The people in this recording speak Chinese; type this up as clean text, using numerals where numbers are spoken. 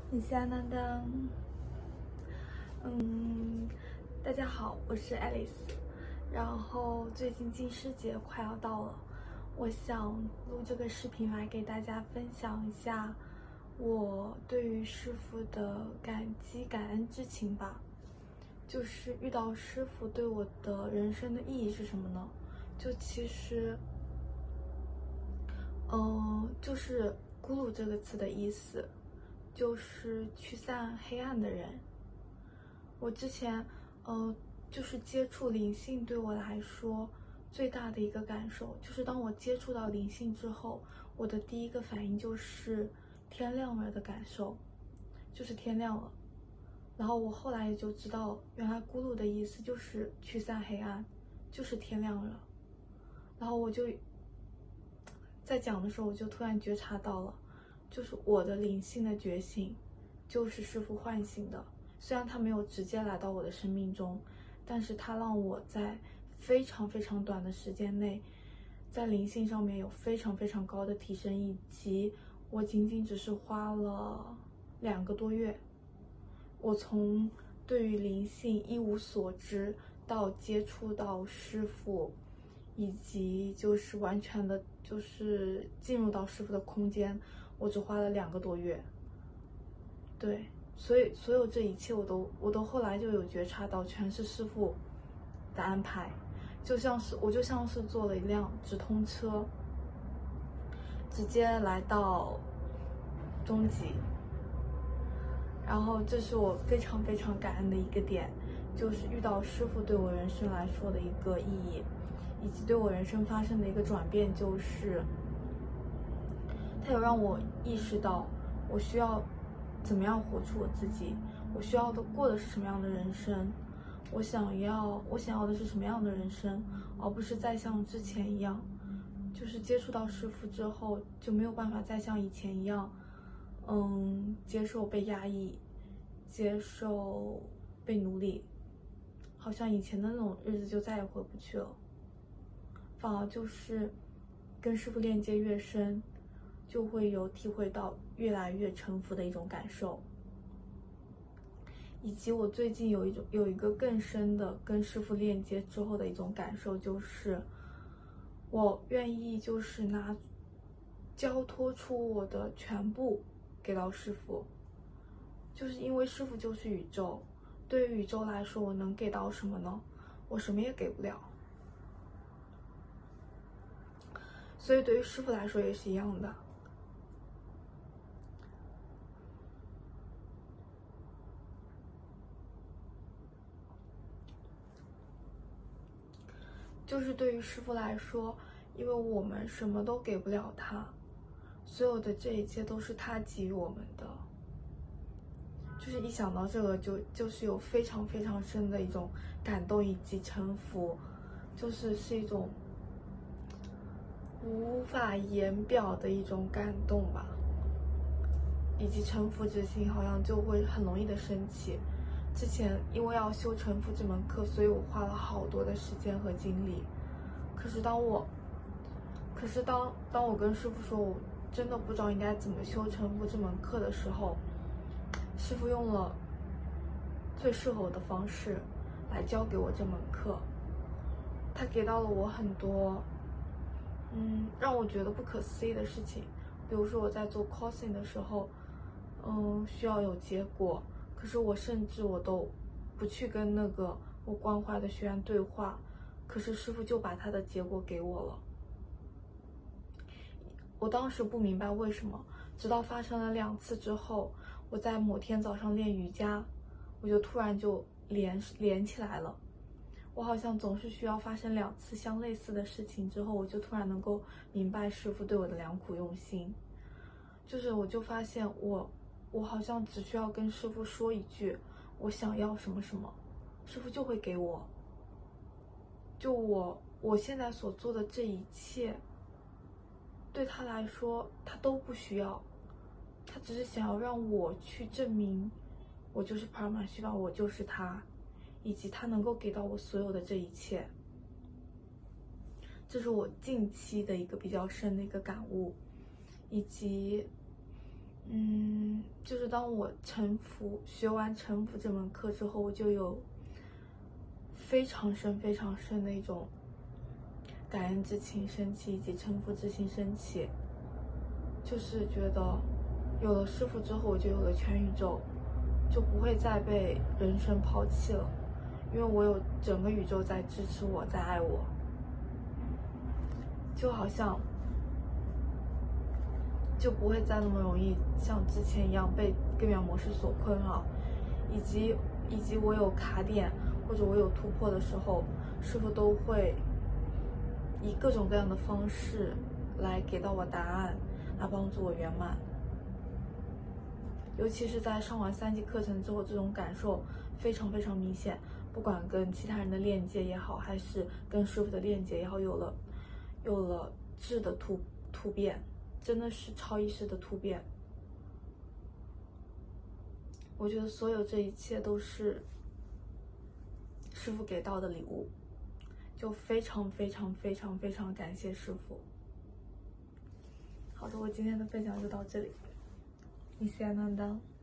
你下当当，大家好，我是 Alice。然后最近金狮节快要到了，我想录这个视频来给大家分享一下我对于师傅的感激感恩之情吧。就是遇到师傅对我的人生的意义是什么呢？就其实，就是“咕噜”这个词的意思。就是驱散黑暗的人。我之前，就是接触灵性对我来说最大的一个感受，就是当我接触到灵性之后，我的第一个反应就是天亮了的感受，就是天亮了。然后我后来也就知道，原来咕噜的意思就是驱散黑暗，就是天亮了。然后我就在讲的时候，我就突然觉察到了。就是我的灵性的觉醒，就是师父唤醒的。虽然他没有直接来到我的生命中，但是他让我在非常非常短的时间内，在灵性上面有非常非常高的提升，以及我仅仅只是花了2个多月，我从对于灵性一无所知到接触到师父，以及就是完全的就是进入到师父的空间，我只花了2个多月。对，所以所有这一切我都后来就有觉察到，全是师父的安排。我就像是坐了一辆直通车，直接来到终极。然后这是我非常非常感恩的一个点，就是遇到师父对我人生来说的一个意义，以及对我人生发生的一个转变，就是他有让我意识到我需要怎么样活出我自己，我需要过的是什么样的人生，我想要的是什么样的人生，而不是再像之前一样，就是接触到师父之后就没有办法再像以前一样，接受被压抑，接受被奴隶，好像以前的那种日子就再也回不去了。反而就是跟师父链接越深，就会有体会到越来越臣服的一种感受。以及我最近有一个更深的跟师父链接之后的一种感受，就是我愿意就是交托出我的全部给到师父，就是因为师父就是宇宙，对于宇宙来说，我能给到什么呢？我什么也给不了。所以对于师父来说也是一样的。就是对于师父来说，因为我们什么都给不了他，所有的这一切都是他给予我们的。就是一想到这个就是有非常非常深的一种感动以及臣服，是一种无法言表的一种感动吧，以及臣服之心好像就会很容易的升起。之前因为要修臣服这门课，所以我花了好多的时间和精力。可是当我跟师父说我真的不知道应该怎么修臣服这门课的时候，师父用了最适合我的方式来教给我这门课。他给到了我很多让我觉得不可思议的事情。比如说我在做 cosing 的时候，需要有结果，可是我甚至都不去跟那个我关怀的学员对话，可是师父就把他的结果给我了。我当时不明白为什么，直到发生了2次之后，我在某天早上练瑜伽，我就突然就连起来了。我好像总是需要发生2次相类似的事情之后，我就突然能够明白师父对我的良苦用心。我就发现我好像只需要跟师父说一句我想要什么什么，师父就会给我。就我现在所做的这一切，对他来说他都不需要，他只是想要让我去证明我就是 Parama Shiva， 我就是他，以及他能够给到我所有的这一切。这是我近期的一个比较深的一个感悟，以及就是当我学完臣服这门课之后，我就有非常深的一种感恩之情升起，以及臣服之心升起。就是觉得有了师父之后，我就有了全宇宙，就不会再被人生抛弃了，因为我有整个宇宙在支持我，在爱我。就好像就不会再那么容易像之前一样被根源模式所困扰，以及我有卡点或者我有突破的时候，师父都会以各种各样的方式来给到我答案，来帮助我圆满。尤其是在上完3级课程之后，这种感受非常明显，不管跟其他人的链接也好，还是跟师父的链接也好，有了质的突变，真的是超意识的突变。我觉得所有这一切都是师父给到的礼物，就非常感谢师父。好的，我今天的分享就到这里。尼西亚南当。